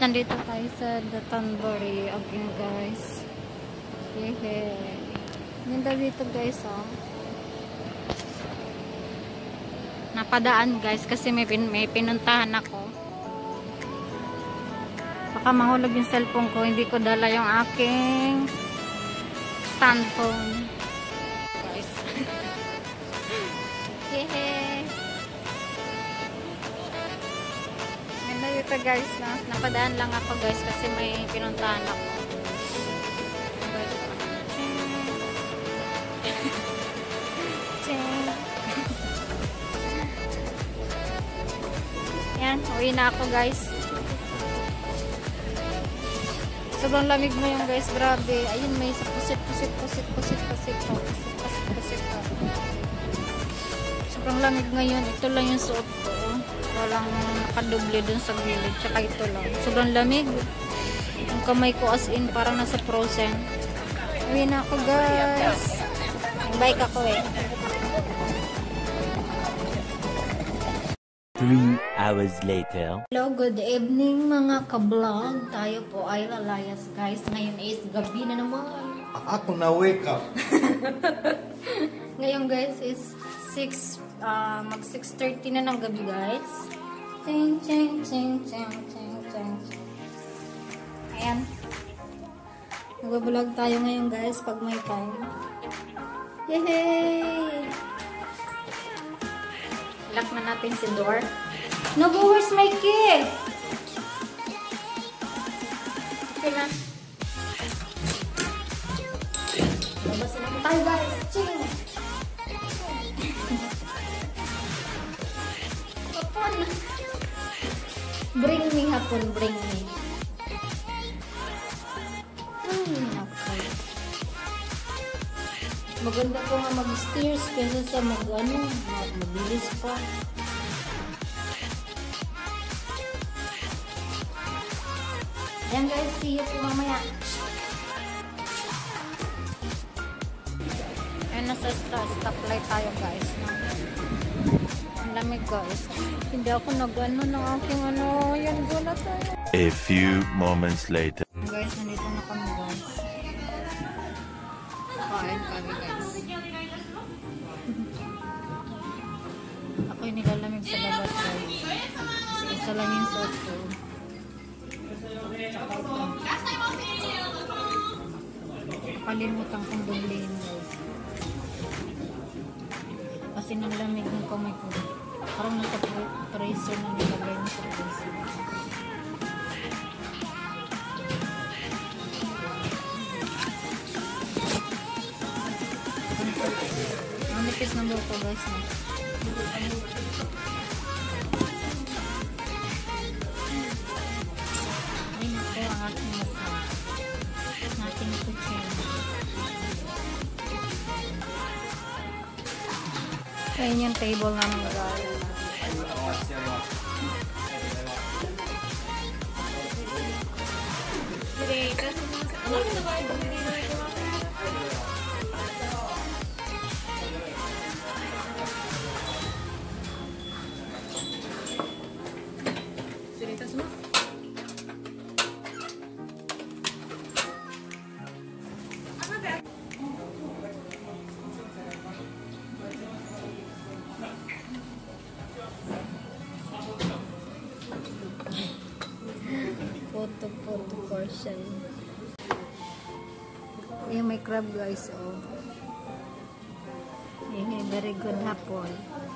nandito tayo sa Dotonbori again, guys. Hehe. Ganda dito, guys, oh. Napadaan, guys, kasi may pinuntahan ako. Baka mahulog yung cellphone ko. Hindi ko dala yung aking stand phone. Guys. Hehe. Ganda dito, guys, na. Napadaan lang ako, guys, kasi may pinuntahan ako. Yan, uwi na ako, guys. Sobrang lamig mo yung, guys, grabe. Ayun, may isa pusit. Sobrang lamig ngayon. Ito lang yung suot ko. Walang nakadoble dun sa gilid. Tsaka ito lang. Sobrang lamig. Yung kamay ko as in parang nasa frozen. Uwi na ako, guys. Bike ako eh. 3 hours later. Hello, good evening mga ka-vlog. Tayo po ay lalayas, guys. Ngayon is gabi na naman. Ako na wake up. Ngayon, guys, is mag 6:30 na ng gabi, guys. Ching. Ayan. Nag-vlog tayo ngayon, guys, pag may time. Yay! Lock na natin si door. No, where's my key? Okay na. Labasin natin tayo, guys. Ching! Hapon. Bring me, hapon. Bring me. Okay. Maganda po nga mag-stairs kaysa sa mabilis pa. Ayan, guys, see you po mamaya. Ayan, nasa stoplight tayo, guys. Ang lamig, guys. Hindi ako nag-ano ng aking yan, gula tayo. A few moments later. Guys, nandito na kami, guys. Kain kami, guys. Ako'y nilalamig sa labas, guys. Kasi isa lang yung suot ko. Kalimutan kong bumilihin, guys. Kasi nalamig ng kamay ko. Parang nasa tracer na nilagay mo sa tracer. Ang nipis ng buhok ko, guys. Ay, naku, ang aking mukha. Nating kutsyon. Ayun yung table namin, guys. Photo portion. Ayan, may crab, guys, oh. Ayan, very good hapon.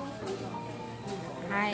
Hi.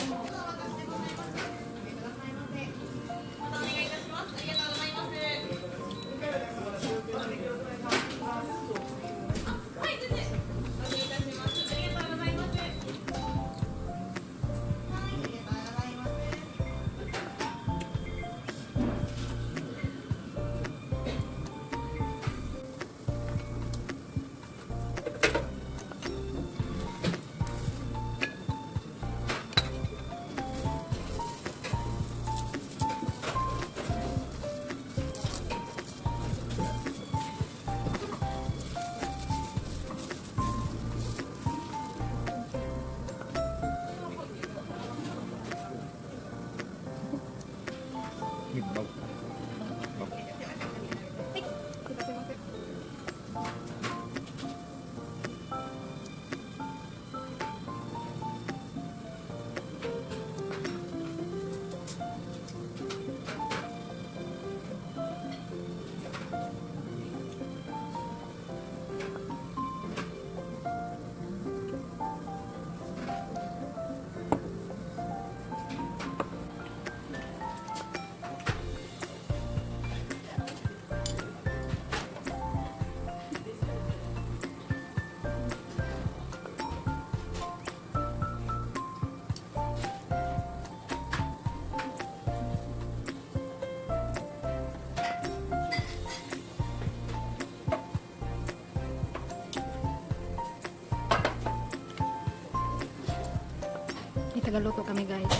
Itagaluto kami guys.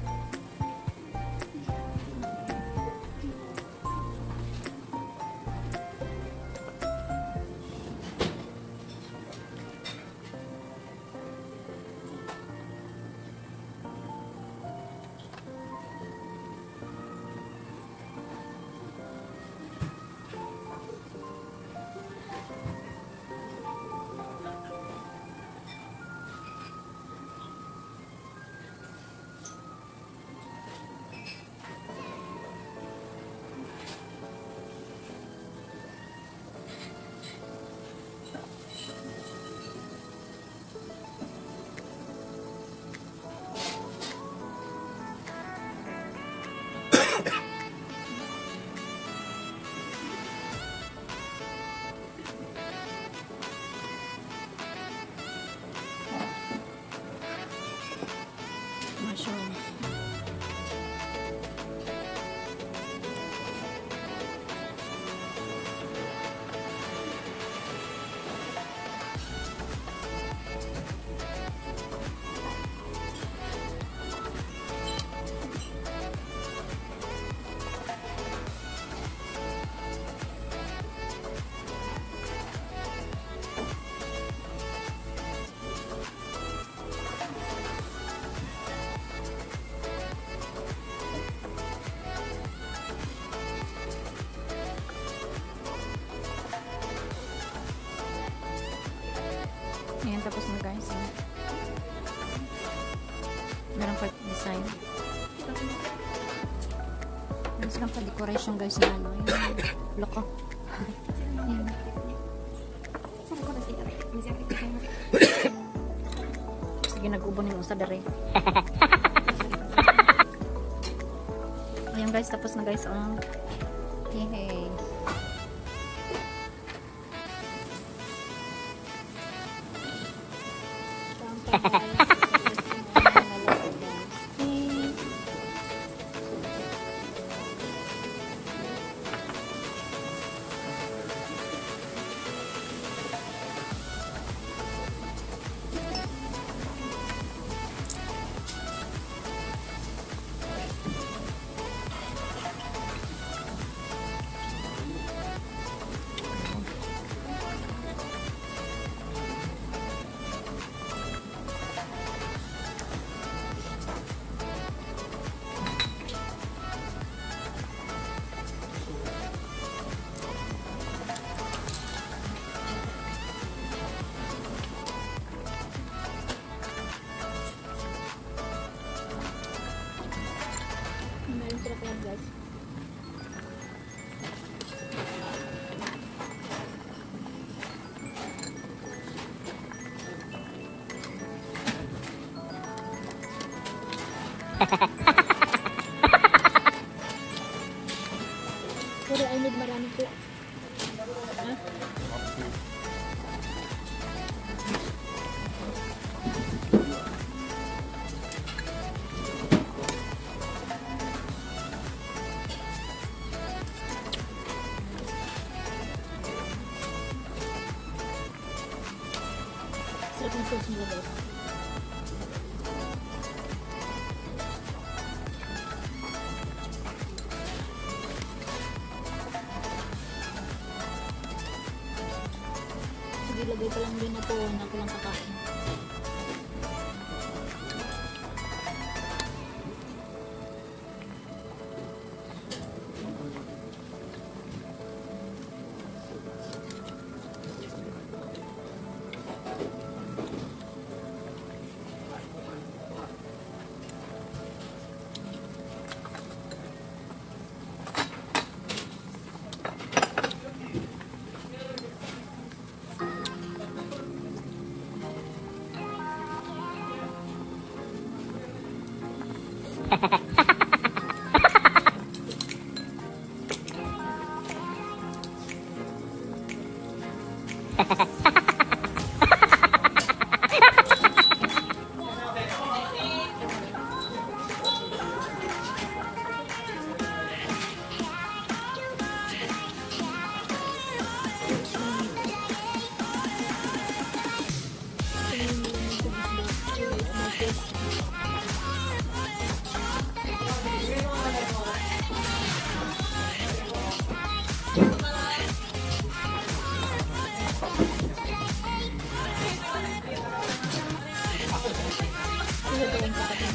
Mushroom. Ayan, tapos na guys. Meron pa design. Meron silang pa decoration guys na ano. Yung loko. Ayan. Sige, nag-ubon yung usa dere. Ayan guys, tapos na guys. Hey. Guys. Pero I need marami po. Sarap yung sauce nila guys. Sige, lagay ko lang din na po na ko lang kakain. gagawin ko kasi.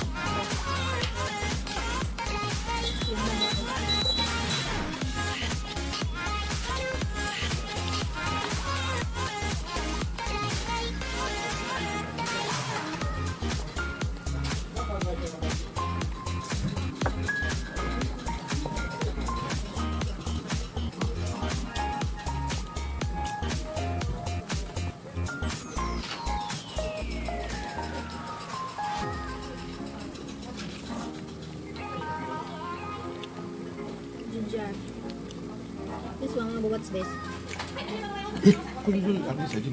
Ginger. This one, what's this? 그리고 안 되지.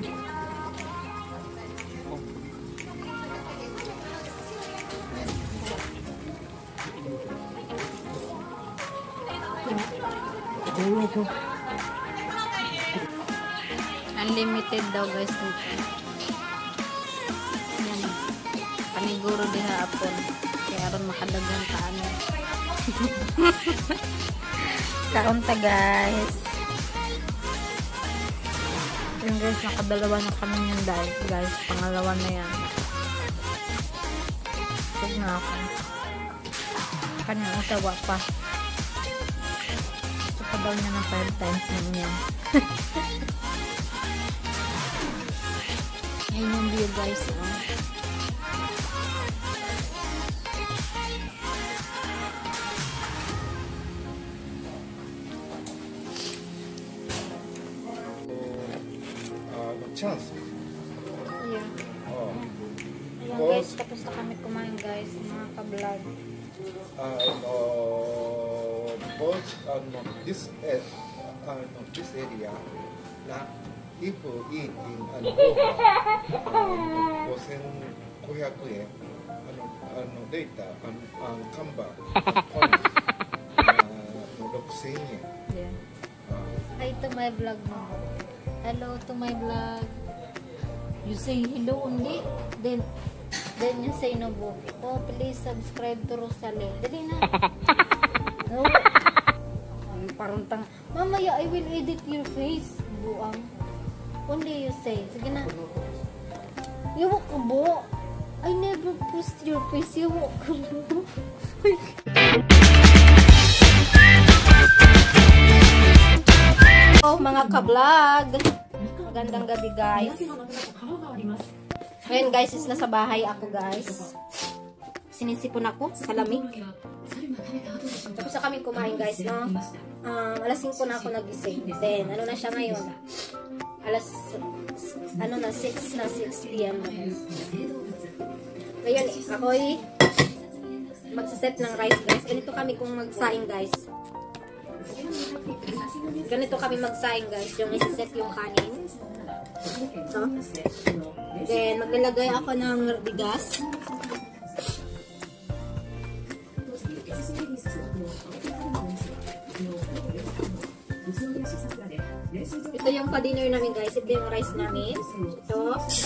Unlimited daw guys dito. Yan. Paniguro din hapon. Kaya aron makadagan taan. Kaunta guys. Yung guys, nakadalawa na kami yung guys. Pangalawa na yan. Sug na ako. Kanyang usawa pa. Gusto pa daw niya ng 5 times na yan. Ayun yung view guys. Oh. chance. Yeah. Oh. Ayan guys, tapos na kami kumain guys, mga ka-vlog. Both this area, if eat in $5,500 yen, later come back $6,000 yen. Yeah. Hi to my vlog mo. Hello to my vlog. You say hello only, then you say no bo. Oh, please subscribe to Rosale. Dali na. No. Parang tanga. Mamaya I will edit your face. Buang. Only you say. Sige na. Yawa ka bo. I never post your face. Yawa ka bo. Oh, mga ka-vlog. Magandang gabi guys. Ngayon guys, is nasa bahay ako guys. Sinisipon ako sa lamig. Tapos na kami kumain guys, no? Alas 5 na ako nagising. Then, ano na siya ngayon? Alas, 6 na 6 p.m. Ngayon, ako'y magsaset ng rice guys. Ganito kami kung magsaing guys. Ganito kami magsaing guys. Yung isaset yung kanin. So, then, maglalagay ako ng bigas. Ito yung pa-dinner namin guys. Ito yung rice namin. Ito.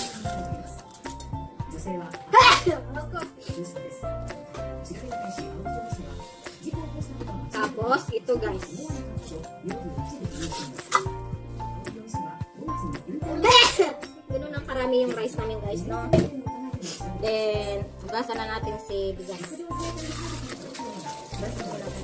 Tapos, ito guys. Ganun ang karami yung rice namin guys, no? Then, hugasan na natin si bigas. Hugasan ko natin.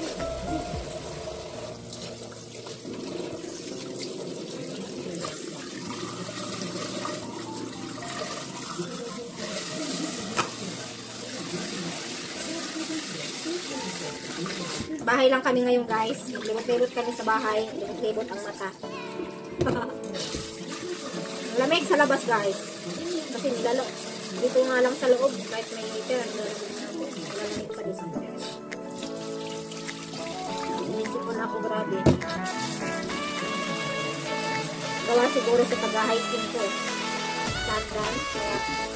Bahay lang kami ngayon guys. Maglibot-libot kami sa bahay. Libot-libot ang mata. Lamig sa labas guys. Kasi nilalo. Dito nga lang sa loob. Kahit may heater. Lamig pa dito. Inisip ko na ako grabe. Gawa siguro sa pag-hiking ko. Sandan. Kaya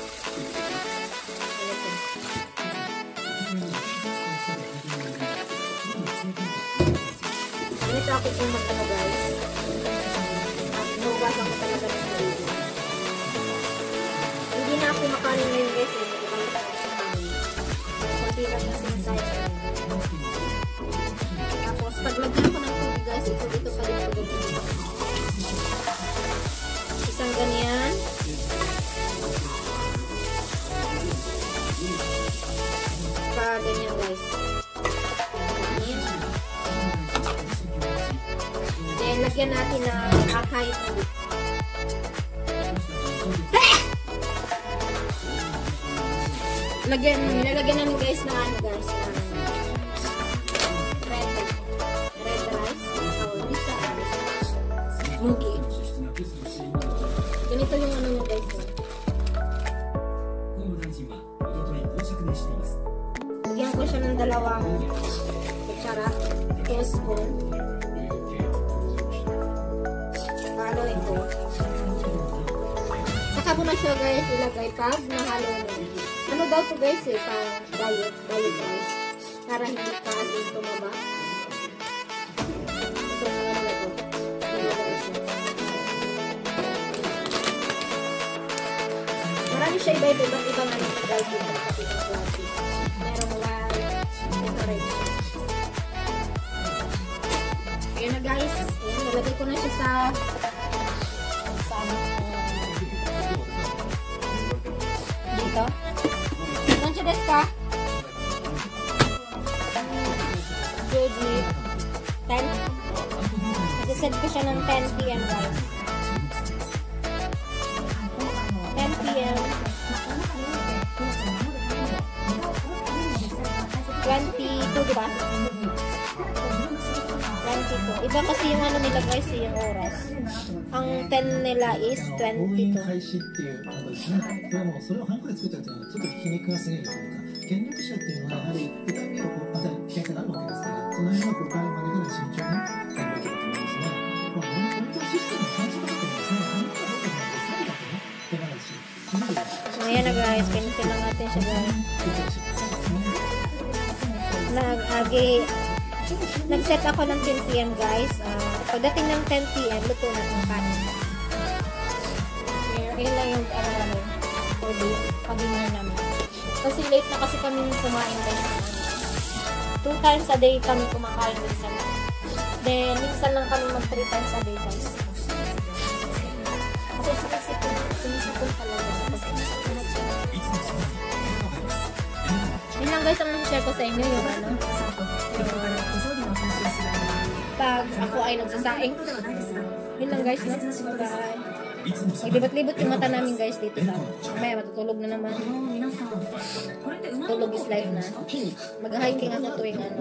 ganito ako kung magkano guys. Nuwasan ko talaga ng sarili. Hindi na ako makanin ngayon guys. Hindi ko kami talaga sa kami. Kunti lang na sinasaya. Tapos pag lagyan ko ng tubig guys, ito dito pa rin tubig. Isang ganyan. ganyan guys. Then, lagyan natin ng acai tuyo. Nilalagyan namin guys na ano guys, red rice, mugi. Ganito yung ano nyo guys. Lagyan ko siya ng 2 kutsara, teaspoon. Haluin ko. Saka mo na siya guys ilagay pag nahalo na. Ano daw to guys pang diet rice. Para hindi pa asin tumaba. Ito na lang ito. Marami siya iba-ibang ano guys dito sa kapitang klase. Merong white, ito red. Ayan na guys. Ayan, nalagay ko na siya sa ano. Dito. Nandiyo desu ka? Good meat. 10. Nag-set ko siya ng 10 p.m. guys. 10 p.m. 22, diba? 22. Iba kasi yung ano nila guys, yung oras. Ang 10 nila is 22. 開始っていうことですね。これはもうそれをハンコで作っちゃうとちょっとひねくがすぎるというか、権力者っていうのはやはり痛みをまた危険性があるわけですから、その辺は誤解を招かない慎重にやるべきだと思いますね。モニターシステムの監視とかってですね、ハンコがどうかなんて詐欺だとね、手放し。 So, ayan na guys, pinitin lang natin siya guys. Nag-set ako ng 10 p.m. guys. Pagdating ng 10 p.m, luto na itong kanin. Yun lang yung pag-dinner namin. Kasi late na kasi kami kumain guys. 2 times a day kami kumakain minsan. Then, minsan lang kami mag 3 times a day guys. Kasi sinisipon talaga. Yun lang guys ang share ko sa inyo yung ano. Pag ako ay nagsasaing. Yun lang guys, no? Bye. Maglibot-libot yung mata namin guys dito sa mamaya matutulog na naman. Tulog is life na. Mag-hiking ako tuwing ano.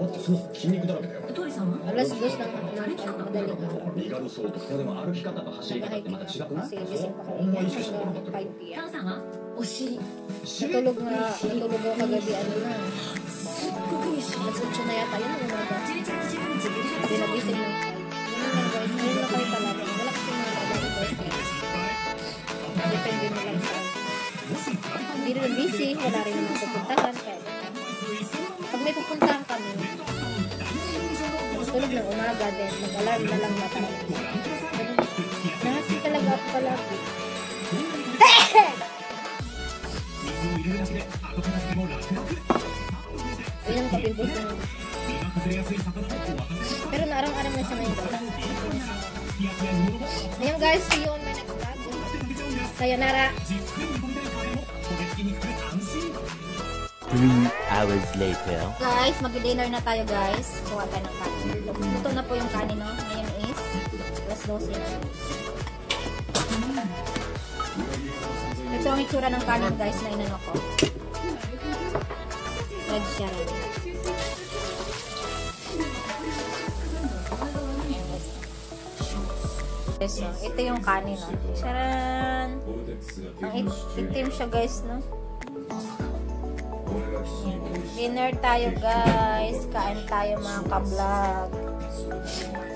Alas 2 ng madaling araw. Mag-hiking ako kasi gising pa kami hanggang 5 p.m. Natulog ako kagabi ano na. Alas 8 na yata yun ang umaga. Hindi nagising ng 5. Ganun lang guys. Ngayon lang kami palagi. Wala kasi mga palagi guys. Depende na lang sa hindi rin busy, wala rin naman pupuntahan kaya pag may pupuntahan kami tulog ng umaga din mag-alarm na lang na tayo nahati talaga ako palagi yun ang kapimpos na pero naarang-arang na siya ngayon ayun guys, see you on my next vlog. Sayonara. 3 hours later. Guys, mag-dinner na tayo guys. Kuha tayo ng kanin. Luto na po yung kanin, no? Ngayon is alas 12 na. Ito ang itsura ng kanin guys na inano ko. Red siya rin. So, ito yung kanin, no? Charan! Ang itim siya guys, no? Dinner tayo guys. Kain tayo mga ka-vlog.